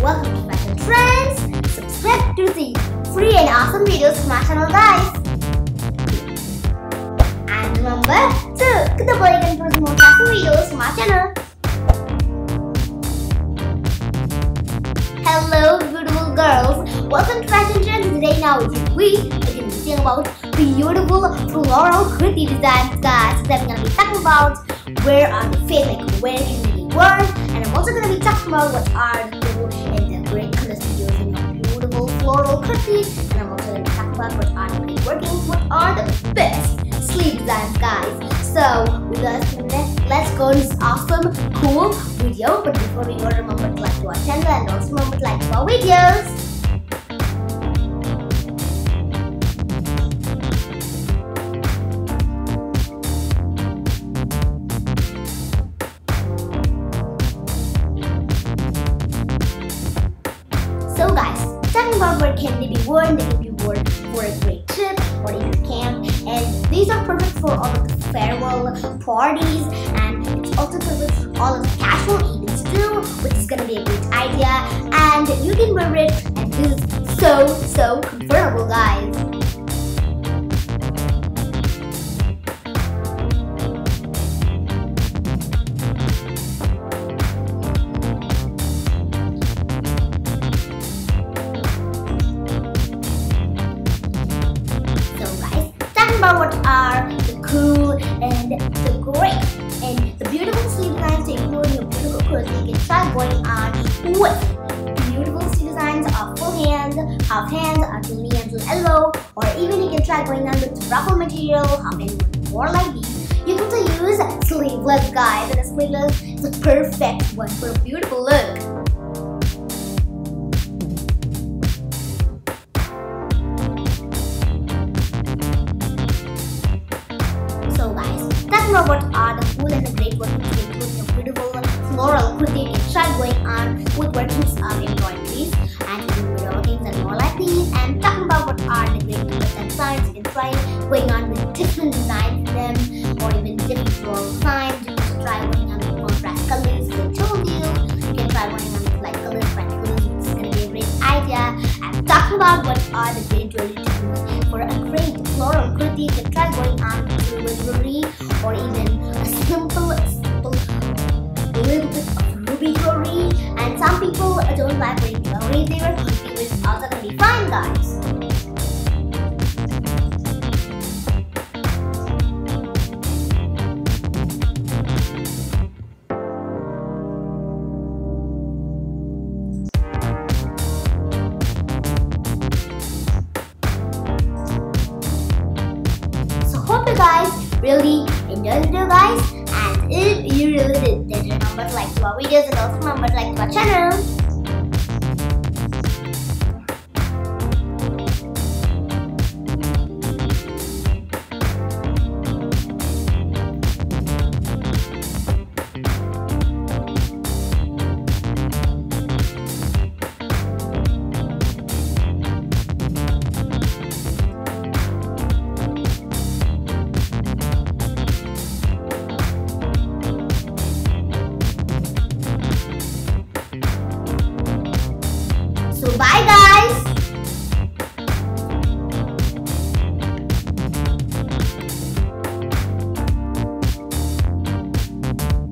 welcome to Fashion Trends. Subscribe to see free and awesome videos from our channel, guys. And remember to click the bell icon for more fashion videos from our channel. Hello beautiful girls, welcome to Fashion Trends. Today now we are going to be seeing about beautiful floral Kurti designs, guys. That we're going to be talking about where are the fit, like where can they be worn, and I'm also going to be talking about what are the cool and the great colors to use in your beautiful floral Kurti, and I'm also going to be talking about what are the great workings, what are the best sleeve designs, guys. So let's go to this awesome cool video. But before we go, remember to like to our channel and also remember to like to our videos. So guys, talking about where can they be worn, they can be worn for a great trip or even camp, and these are perfect for all of the farewell parties, and it's also perfect for all of the casual evenings too, which is gonna be a great idea, and you can wear it, and this is so comfortable, guys. About what are the cool and the great and the beautiful sleeve designs to include your beautiful Kurti. You can try going on with beautiful sleeve designs of full hands, half hands, until knee, until elbow, or even you can try going on with ruffle material, half and more like these. You can also use sleeveless, guys, and a sleeveless is a perfect one for a beautiful look. Talking about what are the cool and the great workings to include your beautiful floral Kurti. You can try going on with workings of embroideries and even workings and more like these. And talking about what are the great colors and designs, you can try going on with different designs in them, or even different floral designs. You can try going on with contrast colors, as I told you. You can try going on with light colors, bright colors, which is going to be a great idea. And talking about what are the great jewelry to use for a great floral Kurti, you can try going on with silver jewelry, or even a simple little bit of ruby jewelry. And some people don't like wearing jewelry, they wear Kurti, which is also gonna be fine, guys. So hope you guys really enjoyed the video, guys, and if you really did, then remember to like to our videos and also remember to like to our channel.